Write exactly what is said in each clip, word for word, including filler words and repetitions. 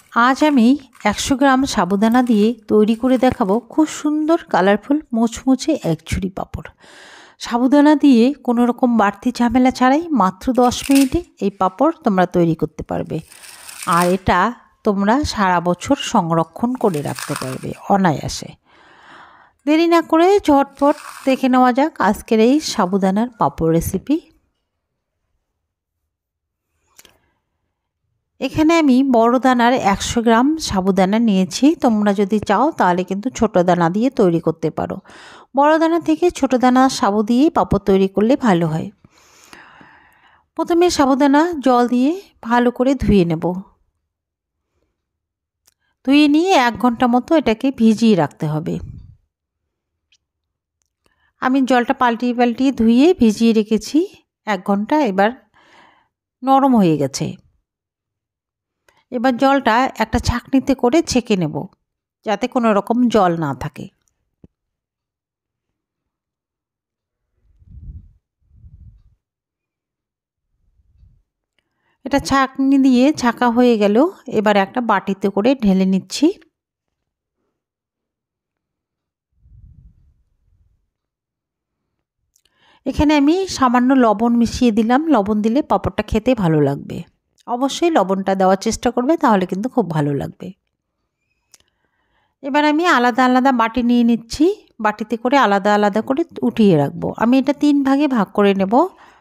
আজ আমি একশো গ্রাম সাবুদানা দিয়ে তৈরি করে দেখাবো খুব সুন্দর কালারফুল মুচমুচে এক ঝুড়ি পাঁপড়। সাবুদানা দিয়ে কোনো রকম বাড়তি ঝামেলা ছাড়াই মাত্র দশ মিনিটে এই পাঁপড় তোমরা তৈরি করতে পারবে, আর এটা তোমরা সারা বছর সংরক্ষণ করে রাখতে পারবে অনায়াসে। দেরি না করে ঝটপট দেখে নেওয়া যাক আজকের এই সাবুদানার পাঁপড় রেসিপি। এখানে আমি বড় দানার একশো গ্রাম সাবুদানা নিয়েছি। তোমরা যদি চাও তাহলে কিন্তু ছোট দানা দিয়ে তৈরি করতে পারো। বড় দানা থেকে ছোট দানা সাবু দিয়ে পাঁপড় তৈরি করলে ভালো হয়। প্রথমে সাবুদানা জল দিয়ে ভালো করে ধুয়ে নেব। ধুয়ে নিয়ে এক ঘন্টা মতো এটাকে ভিজিয়ে রাখতে হবে। আমি জলটা পাল্টিয়ে পাল্টিয়ে ধুয়ে ভিজিয়ে রেখেছি এক ঘন্টা। এবার নরম হয়ে গেছে। এবার জলটা একটা ছাঁকনিতে করে ছেঁকে নেব যাতে কোনো রকম জল না থাকে। এটা ছাঁকনি দিয়ে ছাঁকা হয়ে গেল। এবার একটা বাটিতে করে ঢেলে নিচ্ছি। এখানে আমি সামান্য লবণ মিশিয়ে দিলাম। লবণ দিলে পাঁপড়টা খেতে ভালো লাগবে। অবশ্যই লবণটা দেওয়ার চেষ্টা করবে, তাহলে কিন্তু খুব ভালো লাগবে। এবার আমি আলাদা আলাদা বাটি নিয়ে নিচ্ছি। বাটিতে করে আলাদা আলাদা করে উঠিয়ে রাখবো। আমি এটা তিন ভাগে ভাগ করে নেব।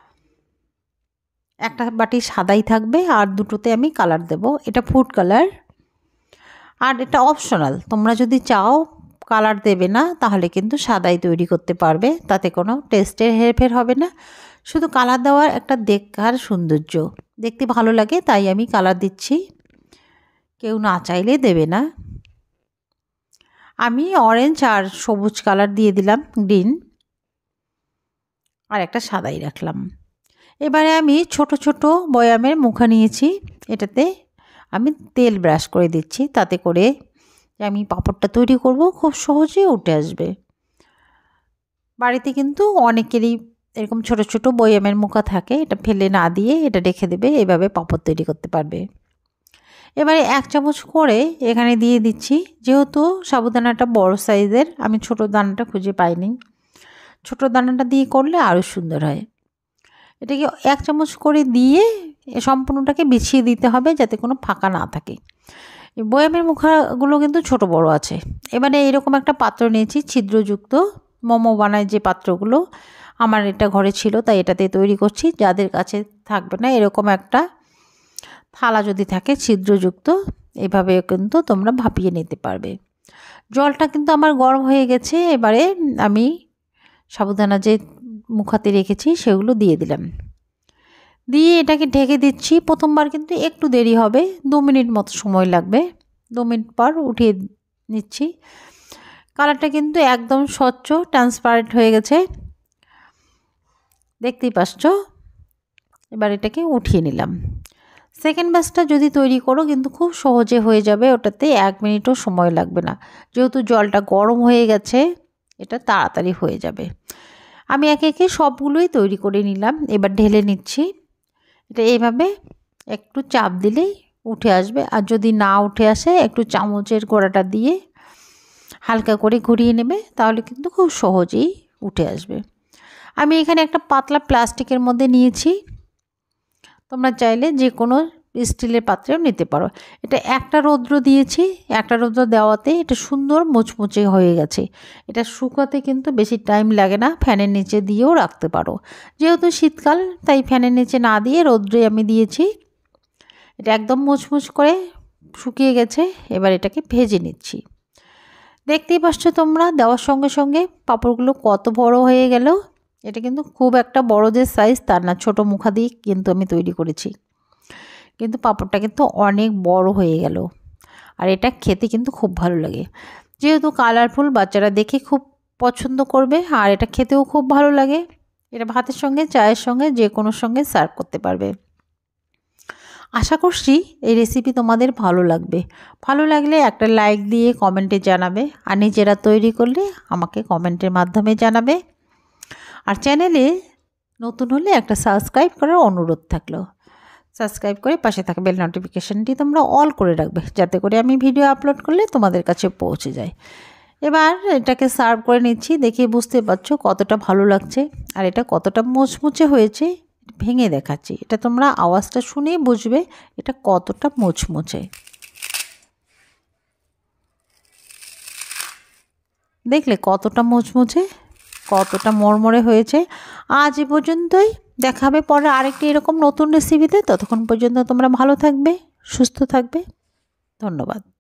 একটা বাটি সাদাই থাকবে আর দুটোতে আমি কালার দেব। এটা ফুড কালার, আর এটা অপশনাল। তোমরা যদি চাও কালার দেবে না তাহলে কিন্তু সাদাই তৈরি করতে পারবে, তাতে কোনো টেস্টের হেরফের হবে না। শুধু কালার দেওয়ার একটা দেখার সৌন্দর্য, দেখতে ভালো লাগে, তাই আমি কালার দিচ্ছি। কেউ না চাইলে দেবে না। আমি অরেঞ্জ আর সবুজ কালার দিয়ে দিলাম, গ্রিন, আর একটা সাদাই রাখলাম। এবারে আমি ছোট ছোট বয়ামের মুখা নিয়েছি। এটাতে আমি তেল ব্রাশ করে দিচ্ছি, তাতে করে আমি পাঁপড়টা তৈরি করব খুব সহজে উঠে আসবে। বাড়িতে কিন্তু অনেকেরই এরকম ছোট ছোট বয়ামের মুখা থাকে, এটা ফেলে না দিয়ে এটা রেখে দেবে, এভাবে পাঁপড় তৈরি করতে পারবে। এবারে এক চামচ করে এখানে দিয়ে দিচ্ছি। যেহেতু সাবুদানাটা বড় সাইজের, আমি ছোট দানাটা খুঁজে পাইনি। ছোট দানাটা দিয়ে করলে আরও সুন্দর হয়। এটাকে এক চামচ করে দিয়ে সম্পূর্ণটাকে বিছিয়ে দিতে হবে যাতে কোনো ফাঁকা না থাকে। বয়ামের মুখাগুলো কিন্তু ছোট বড় আছে। এবারে এরকম একটা পাত্র নিয়েছি ছিদ্রযুক্ত, মোমো বানায় যে পাত্রগুলো, আমার এটা ঘরে ছিল তাই এটাতে তৈরি করছি। যাদের কাছে থাকবে না এরকম একটা থালা যদি থাকে ছিদ্রযুক্ত, এভাবে কিন্তু তোমরা ভাপিয়ে নিতে পারবে। জলটা কিন্তু আমার গরম হয়ে গেছে। এবারে আমি সাবুদানা যে মুখাতে রেখেছি সেগুলো দিয়ে দিলাম। দিয়ে এটাকে ঢেকে দিচ্ছি। প্রথমবার কিন্তু একটু দেরি হবে, দু মিনিট মতো সময় লাগবে। দু মিনিট পর উঠিয়ে নিচ্ছি। কালারটা কিন্তু একদম স্বচ্ছ ট্রান্সপারেন্ট হয়ে গেছে, দেখতেই পাচ্ছ। এবার এটাকে উঠিয়ে নিলাম। সেকেন্ড ব্যাচটা যদি তৈরি করো কিন্তু খুব সহজে হয়ে যাবে, ওটাতে এক মিনিটও সময় লাগবে না। যেহেতু জলটা গরম হয়ে গেছে এটা তাড়াতাড়ি হয়ে যাবে। আমি একে একে সবগুলোই তৈরি করে নিলাম। এবার ঢেলে নিচ্ছি। এটা এইভাবে একটু চাপ দিলেই উঠে আসবে, আর যদি না উঠে আসে একটু চামচের গোড়াটা দিয়ে হালকা করে ঘুরিয়ে নেবে, তাহলে কিন্তু খুব সহজেই উঠে আসবে। আমি এখানে একটা পাতলা প্লাস্টিকের মধ্যে নিয়েছি। তোমরা চাইলে যে কোনো স্টিলের পাত্রেও নিতে পারো। এটা একটা রৌদ্র দিয়েছি, একটা রৌদ্র দেওয়াতে এটা সুন্দর মুচমুচে হয়ে গেছে। এটা শুকাতে কিন্তু বেশি টাইম লাগে না, ফ্যানের নিচে দিয়েও রাখতে পারো। যেহেতু শীতকাল তাই ফ্যানের নিচে না দিয়ে রৌদ্রে আমি দিয়েছি। এটা একদম মুচমুচ করে শুকিয়ে গেছে। এবার এটাকে ভেজে নিচ্ছি। দেখতেই পাচ্ছ তোমরা, দেওয়ার সঙ্গে সঙ্গে পাঁপড়গুলো কত বড় হয়ে গেল। এটা কিন্তু খুব একটা বড় যে সাইজ তার না, ছোটো মুখা দিয়ে কিন্তু আমি তৈরি করেছি, কিন্তু পাঁপড়টা কিন্তু অনেক বড় হয়ে গেল। আর এটা খেতে কিন্তু খুব ভালো লাগে। যেহেতু কালারফুল, বাচ্চারা দেখে খুব পছন্দ করবে, আর এটা খেতেও খুব ভালো লাগে। এটা ভাতের সঙ্গে, চায়ের সঙ্গে, যে কোনো সঙ্গে সার্ভ করতে পারবে। আশা করছি এই রেসিপি তোমাদের ভালো লাগবে। ভালো লাগলে একটা লাইক দিয়ে কমেন্টে জানাবে, আর নিজেরা তৈরি করলে আমাকে কমেন্টের মাধ্যমে জানাবে। আর চ্যানেলে নতুন হলে একটা সাবস্ক্রাইব করার অনুরোধ থাকলো। সাবস্ক্রাইব করে পাশে থাকা বেল নোটিফিকেশানটি তোমরা অল করে রাখবে, যাতে করে আমি ভিডিও আপলোড করলে তোমাদের কাছে পৌঁছে যায়। এবার এটাকে সার্ভ করে নিচ্ছি। দেখে বুঝতে পারছো কতটা ভালো লাগছে আর এটা কতটা মুচমুচে হয়েছে। ভেঙে দেখাচ্ছি, এটা তোমরা আওয়াজটা শুনেই বুঝবে এটা কতটা মুচমুচে। দেখলে কতটা মুচমুচে, কতটা মরমরে হয়েছে। আজ এ পর্যন্তই, দেখা হবে পরে আরেকটি এরকম নতুন রেসিপিতে। ততক্ষণ পর্যন্ত তোমরা ভালো থাকবে, সুস্থ থাকবে। ধন্যবাদ।